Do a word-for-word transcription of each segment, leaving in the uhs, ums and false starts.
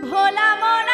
ভোলা মনা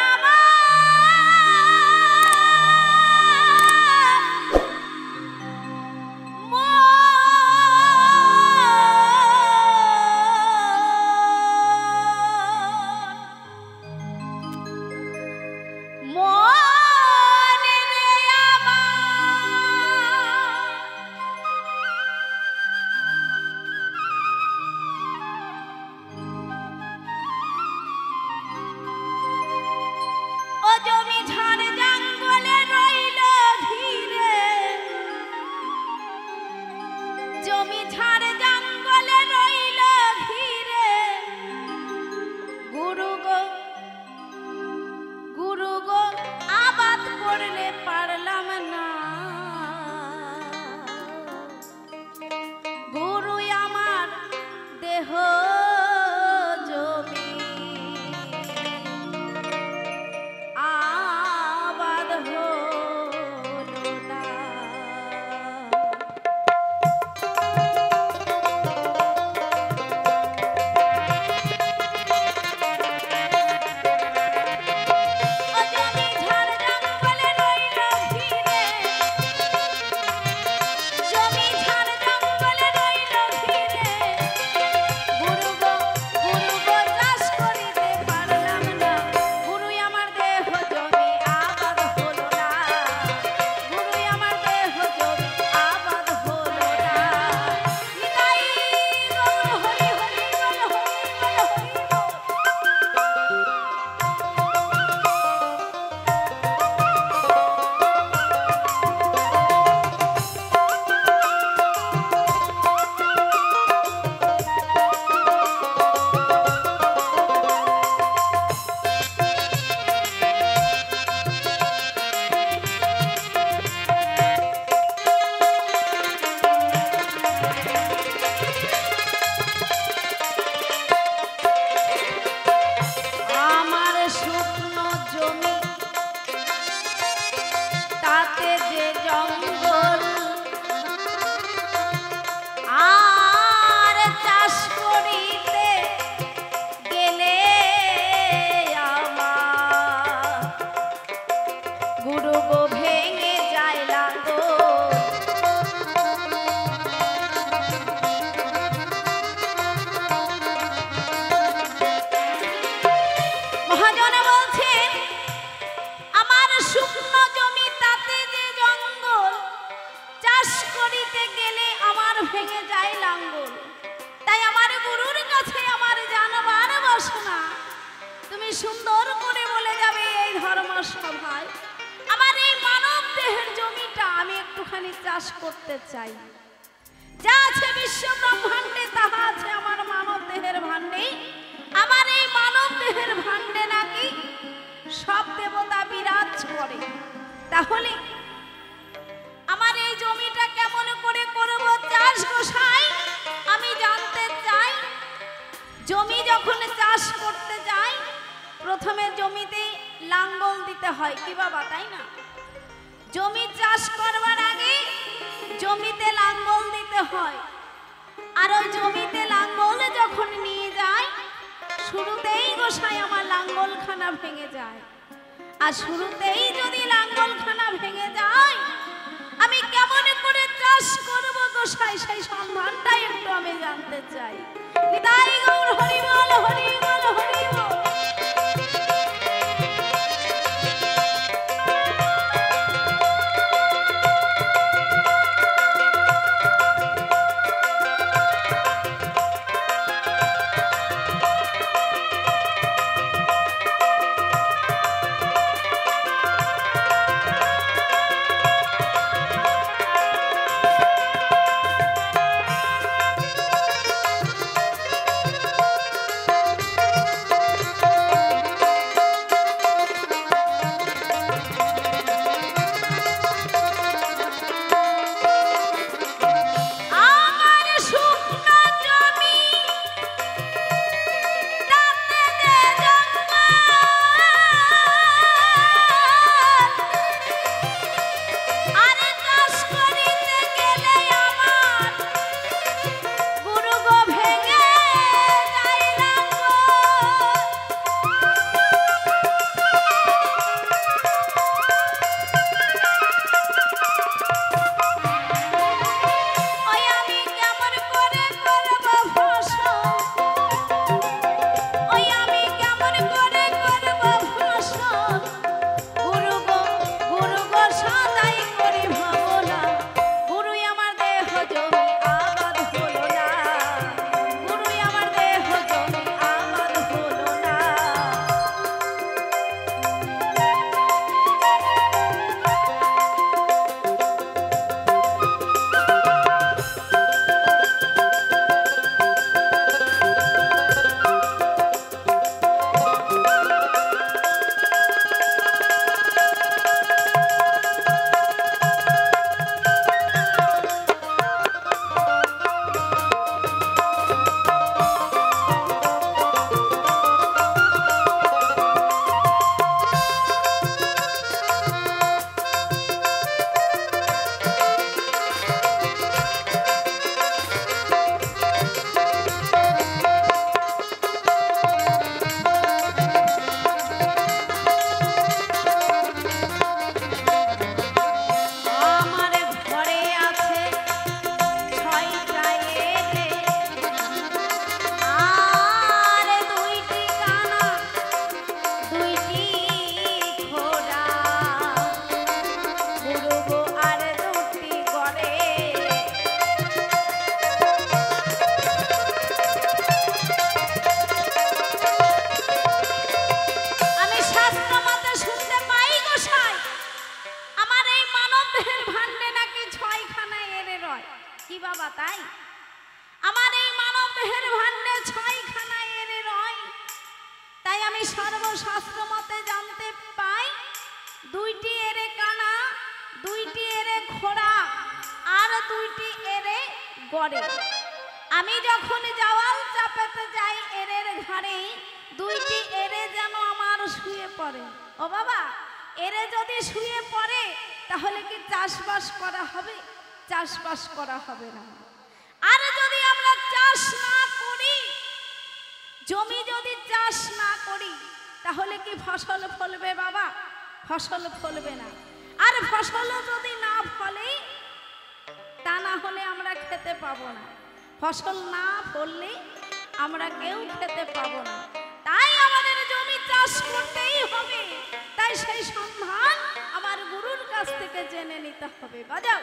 সর্বশাস্ত্র মতে জানতে পাই দুইটি এরে কানা, দুইটি এরে ঘোড়া আর দুইটি এরে গড়ে। আমি যখন জাওয়াল চাপাতে যাই এরের ঘাড়ে, দুইটি এরে যেন আমার শুয়ে পড়ে। ও বাবা, এরে যদি শুয়ে পড়ে তাহলে কি চাষবাস করা হবে? চাষবাস করা হবে না। আর যদি আমরা চাষ না করি, জমি যদি চাষ না করি, তাহলে কি ফসল ফলবে বাবা? ফসল ফলবে না। আর ফসল যদি না ফলে, তা না হলে আমরা খেতে পাবো না। ফসল না ফললে আমরা কেউ খেতে পাবো না। তাই আমাদের জমি চাষ করতেই হবে। তাই সেই সন্ধান আমার গুরুর কাছ থেকে জেনে নিতে হবে। বাজাও।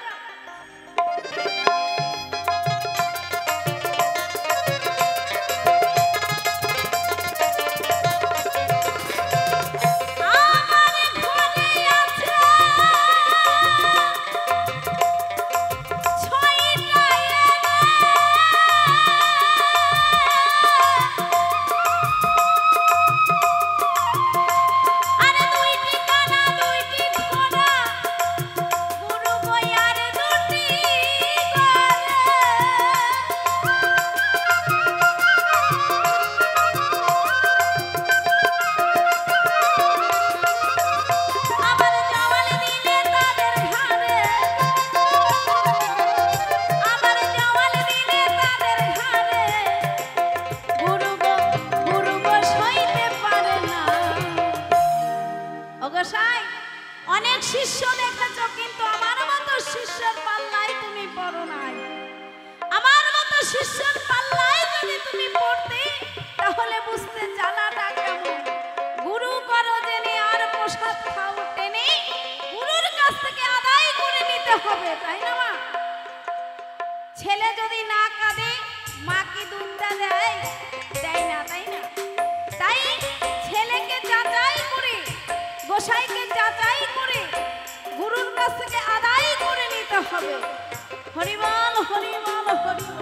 অনেক শিষ্য দেখেছ, কিন্তু আমার মতো শিষ্যের পাল্লায় তুমি পড়ো নাই। আমার মতো শিষ্যের পাল্লায় যদি তুমি পড়তে, তাহলে বুঝতে জ্বালাটা কেমন। গুরু করো জেনে আর প্রসাদ খাও টেনে, গুরুর কাছ থেকে আদায় করে নিতে হবে, তাই না মা? ছেলে যদি না কাঁদে, মা কি দুধটা দেয়? দেয় না, তাই না? তাই ছেলেকে যাচাই করে, গোসাইকে যাচাই করে গুরুর কাছ থেকে আদায় করে নিতে হবে। হরিবল হরিবল হরিবল।